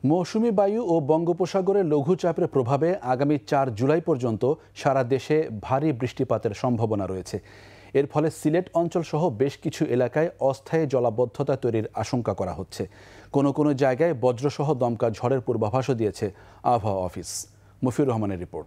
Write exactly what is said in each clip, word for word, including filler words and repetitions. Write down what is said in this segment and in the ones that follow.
মৌসুমী বায়ু ও বঙ্গোপসাগরে লঘুচাপের প্রভাবে আগামী চার জুলাই পর্যন্ত সারা দেশে ভারী বৃষ্টিপাতের সম্ভাবনা রয়েছে। এর ফলে সিলেট অঞ্চলসহ বেশ কিছু এলাকায় অস্থায়ী জলাবদ্ধতা তৈরির আশঙ্কা করা হচ্ছে। কোনো কোনো জায়গায় বজ্রসহ দমকা ঝড়ের পূর্বাভাসও দিয়েছে আবহাওয়া অফিস। মফিউর রহমানের রিপোর্ট।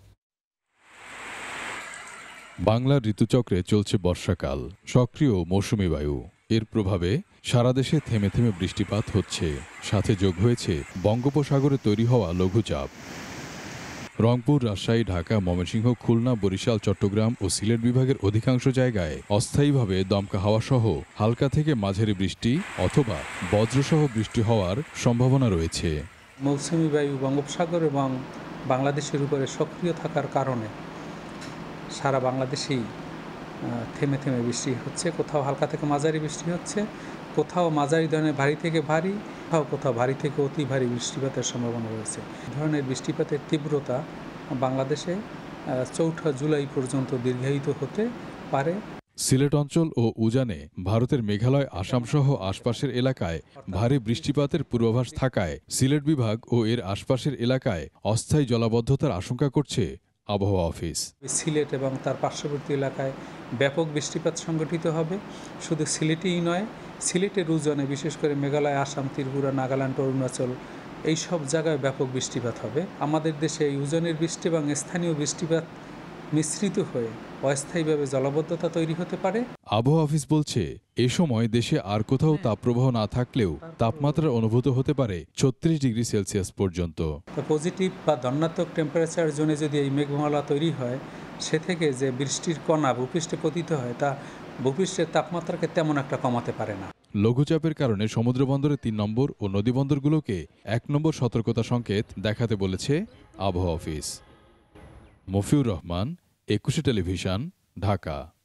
বাংলার ঋতুচক্রে চলছে বর্ষাকাল, সক্রিয় মৌসুমী বায়ু। এর প্রভাবে সারা দেশে থেমে থেমে বৃষ্টিপাত হচ্ছে, সাথে যোগ হয়েছে বঙ্গোপসাগরে তৈরি হওয়া লঘুচাপ। রংপুর, রাজশাহী, ঢাকা, ময়মনসিংহ, খুলনা, বরিশাল, চট্টগ্রাম ও সিলেট বিভাগের অধিকাংশ জায়গায় অস্থায়ীভাবে দমকা হাওয়া সহ হালকা থেকে মাঝারি বৃষ্টি অথবা বজ্রসহ বৃষ্টি হওয়ার সম্ভাবনা রয়েছে। মৌসুমী বায়ু বঙ্গোপসাগর এবং বাংলাদেশের উপরে সক্রিয় থাকার কারণে সারা বাংলাদেশেই থেমে থেমে বৃষ্টি হচ্ছে। কোথাও হালকা থেকে মাঝারি বৃষ্টি হচ্ছে, কোথাও মাঝারি ধরনের ভারী থেকে ভারী, কোথাও কোথাও ভারী থেকে অতি ভারী বৃষ্টিপাতের সম্ভাবনা রয়েছে। এই ধরনের বৃষ্টিপাতের তীব্রতা বাংলাদেশে চৌঠা জুলাই পর্যন্ত দীর্ঘায়িত হতে পারে। সিলেট অঞ্চল ও উজানে ভারতের মেঘালয়, আসাম সহ আশপাশের এলাকায় ভারী বৃষ্টিপাতের পূর্বাভাস থাকায় সিলেট বিভাগ ও এর আশপাশের এলাকায় অস্থায়ী জলাবদ্ধতার আশঙ্কা করছে আবহাওয়া অফিস। সিলেট এবং তার পার্শ্ববর্তী এলাকায় ব্যাপক বৃষ্টিপাত সংঘটিত হবে। শুধু সিলেটেই নয়, সিলেটের উজানে বিশেষ করে মেঘালয়, আসাম, ত্রিপুরা, নাগাল্যান্ড, অরুণাচল এই সব জায়গায় ব্যাপক বৃষ্টিপাত হবে। আমাদের দেশে এই উজানের বৃষ্টি এবং স্থানীয় বৃষ্টিপাত মিশ্রিত হয়ে অস্থায়ীভাবে জলাবদ্ধতা তৈরি হতে পারে। আবহাওয়া অফিস বলছে, এ সময় দেশে আর কোথাও তাপপ্রবাহ না থাকলেও তাপমাত্রা অনুভূত হতে পারে ছত্রিশ ডিগ্রি সেলসিয়াস পর্যন্ত। পজিটিভ বা ধনাত্মক টেম্পারেচার জোনে যদি এই মেঘমালা তৈরি হয়, সে থেকে যে বৃষ্টির কণা ভূপৃষ্ঠে পতিত হয় তা ভূপৃষ্ঠের তাপমাত্রাকে তেমন একটা কমাতে পারে না। লঘুচাপের কারণে সমুদ্রবন্দরে তিন নম্বর ও নদীবন্দরগুলোকে এক নম্বর সতর্কতা সংকেত দেখাতে বলেছে আবহাওয়া অফিস। মফিউর রহমান, একুশে টেলিভিশন, ঢাকা।